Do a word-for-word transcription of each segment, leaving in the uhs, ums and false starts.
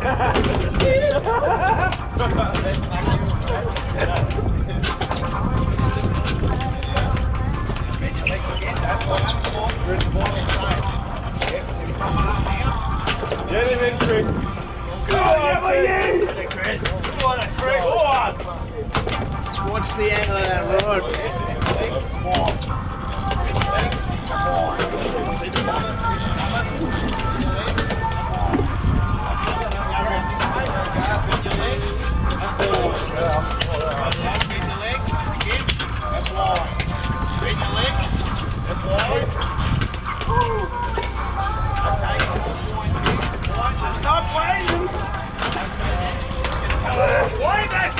Get him in, Chris. Go on, Chris. Chris. Go on, Chris. Go on. Watch the angle of that road. Come on. Stop waiting! Wait it!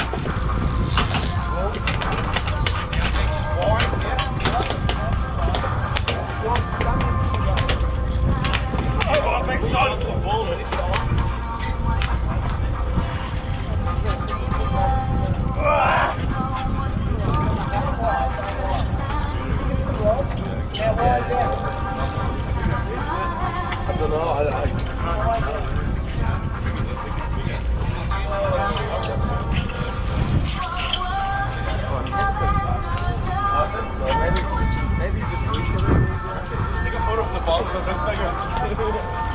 I don't know. I, I, So maybe, maybe just take a photo of the ball so it looks bigger.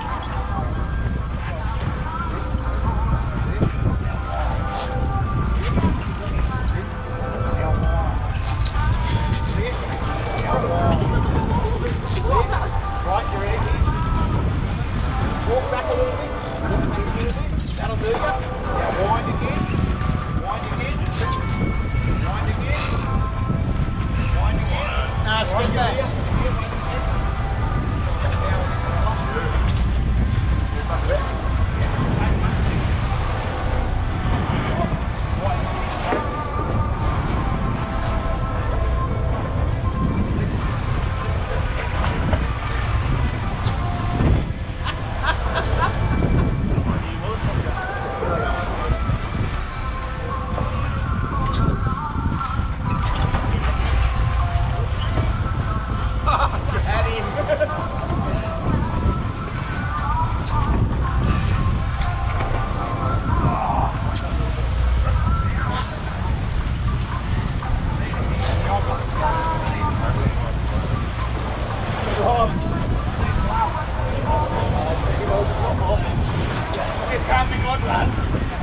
Right, you ready? Walk back a little bit. That'll do you. Now wind again. Wind again. Wind again. Wind again. Now skip back. This can't be good, lads.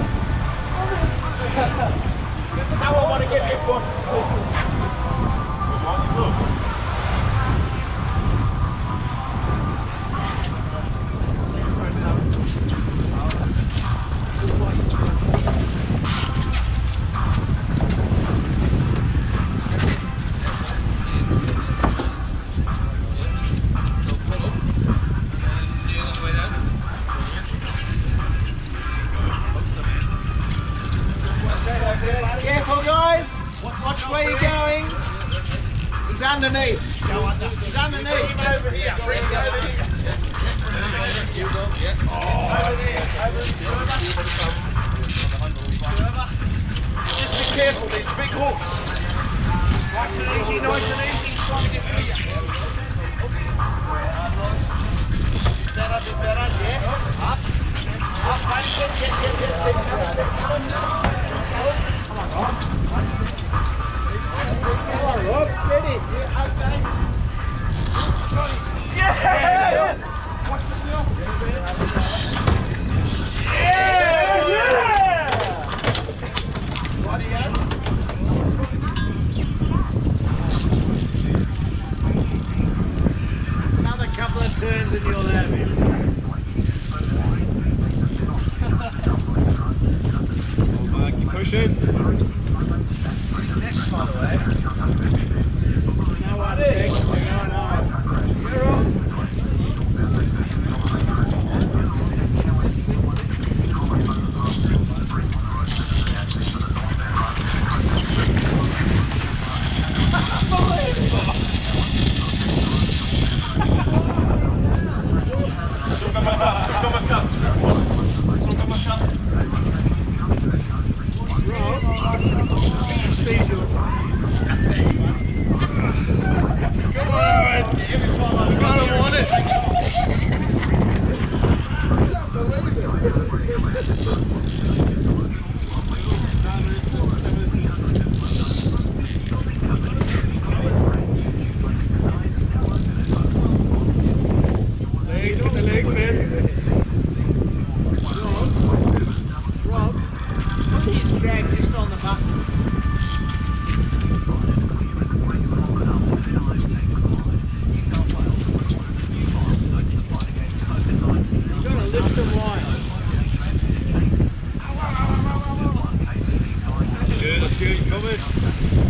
This is how I want to get it done. Careful guys, watch where you're going. He's underneath. He's underneath. Over here. Bring it over here. Just be careful, these big hooks. Nice and easy, nice and easy. Trying to get clear. Better, bit better, yeah. Up. Up, buddy. Get, get, get, get, get, get. Come on, Rob. Come on, Rob. Steady. Yeah, okay. Yeah! Watch yourself. Yeah! Yeah! Bloody hell. Another couple of turns and you'll have him. Keep pushing. Next, by the way. No one next. We're going home. You're on. Every time I've got to want it. Good.